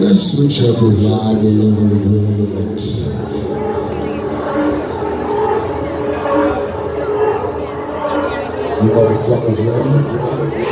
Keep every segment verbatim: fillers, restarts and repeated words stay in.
Let's switch up the vibe a little bit. You motherfuckers ready?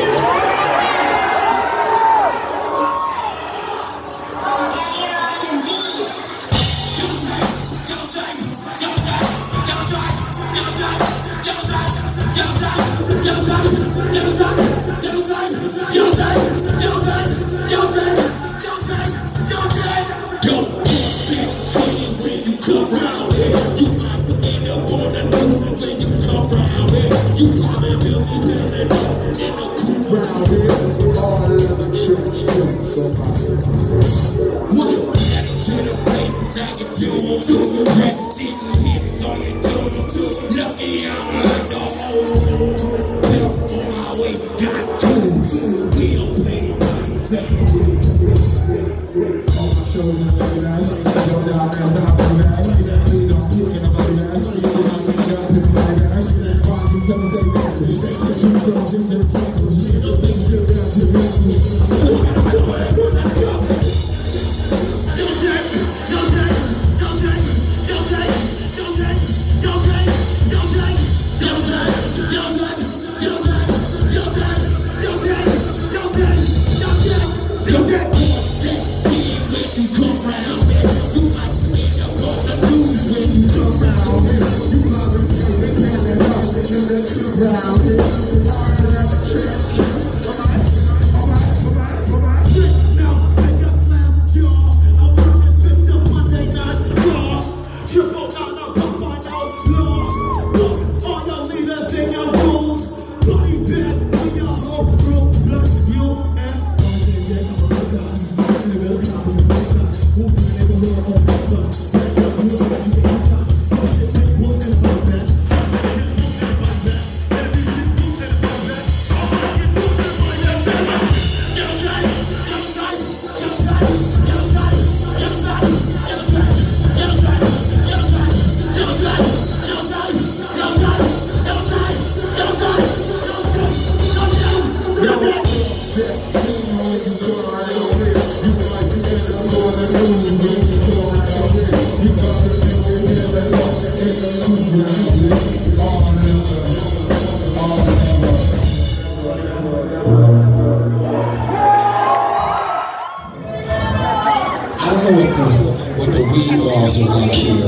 What the weed laws are like here.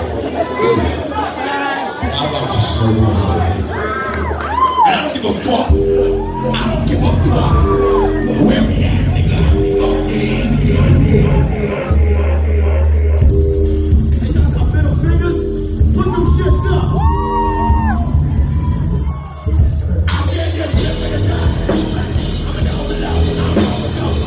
I like to slow down. And I don't give a fuck. I don't give a fuck. Where we at, nigga? I'm smoking. Hey, y'all got middle fingers? Put them shits up. I can't get shit with a gun. I'm gonna hold it out. I'm gonna hold it out.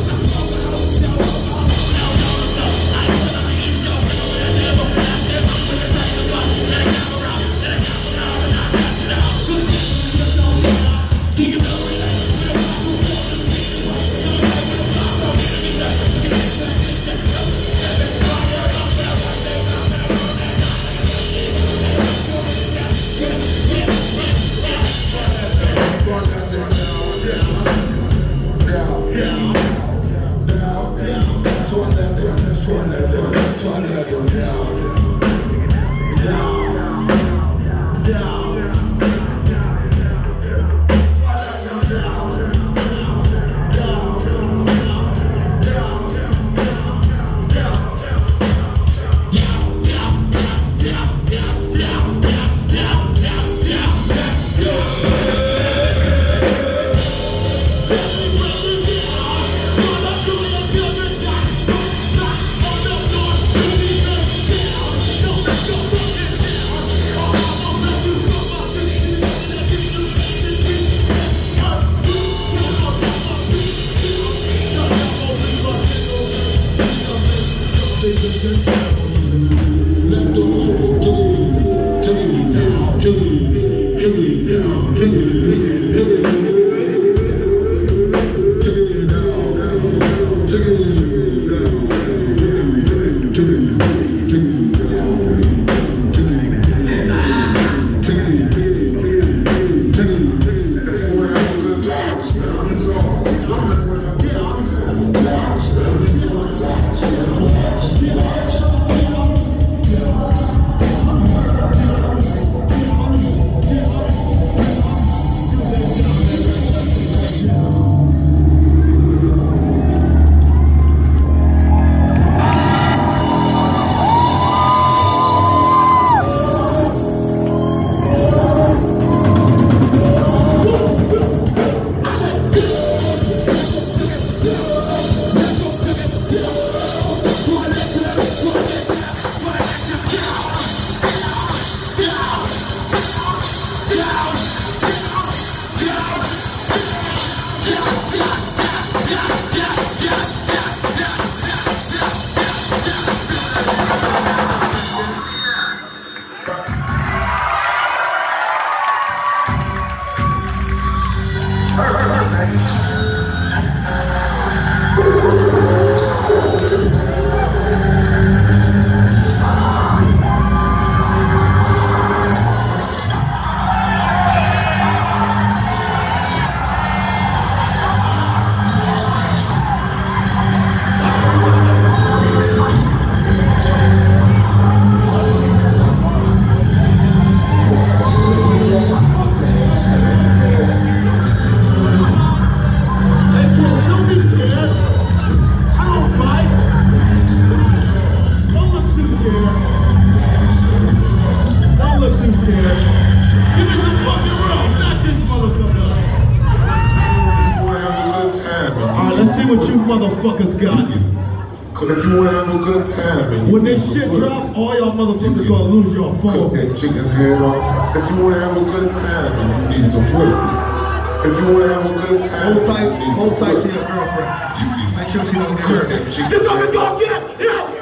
motherfuckers got. Cause if you wanna have a good time, and when this shit drop, all y'all motherfuckers gonna lose your phone. Cut that chicken's head off. If you wanna have a good time, and you need some pussy. If you wanna have a good time, hold tight, hold tight to your girlfriend. Make sure she don't get hurt. This song is gonna get us.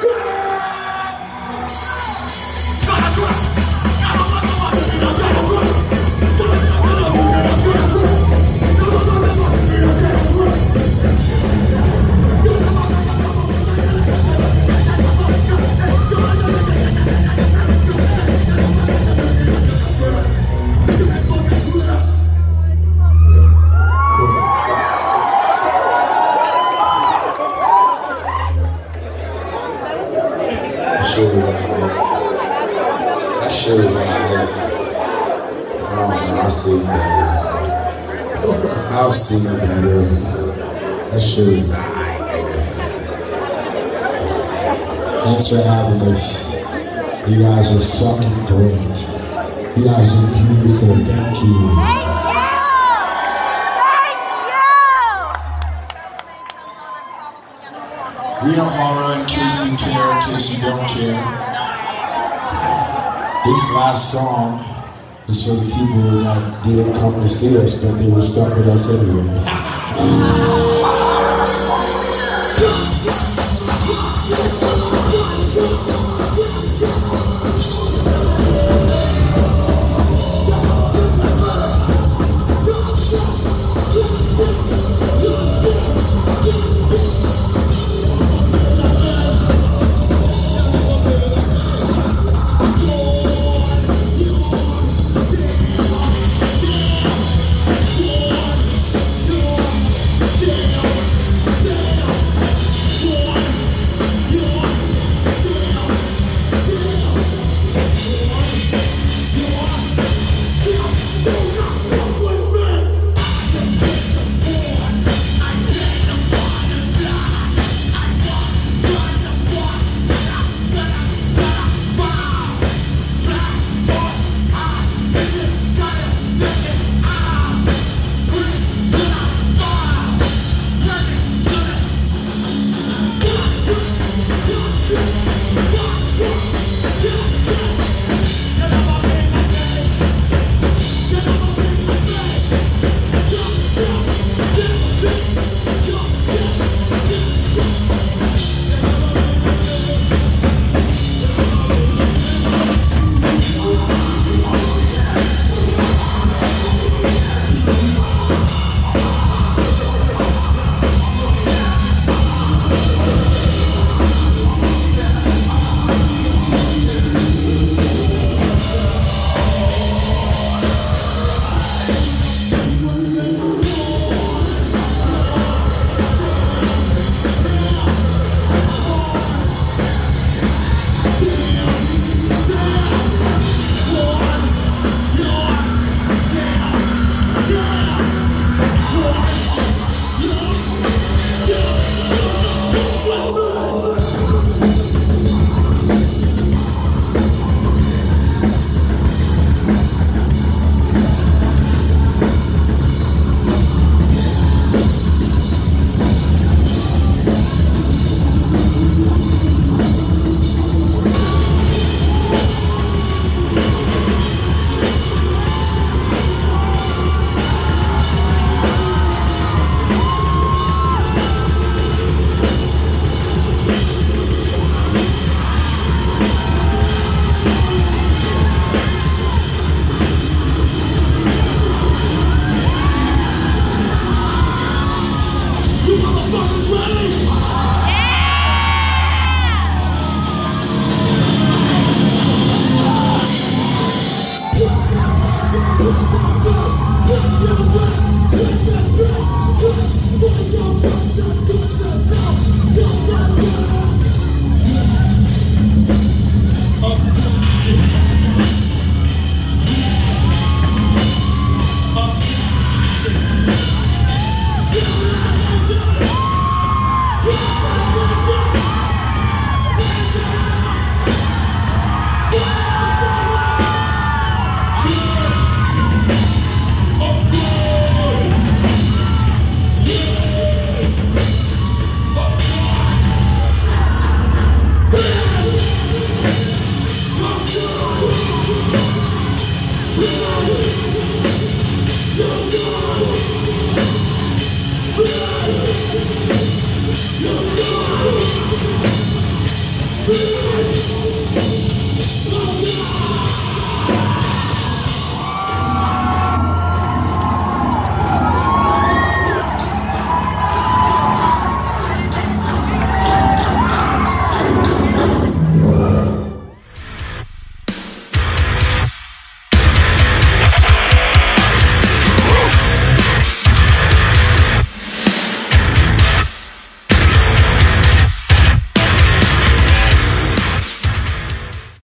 That shit was alright. That shit was alright. I don't know, I've seen better. I've seen better. That shit was alright, nigga. Thanks for having us. You guys are fucking great. You guys are beautiful. Thank you. We are Mara in case you care, in case you don't care. This last song is for the people that didn't come to see us, but they were stuck with us anyway.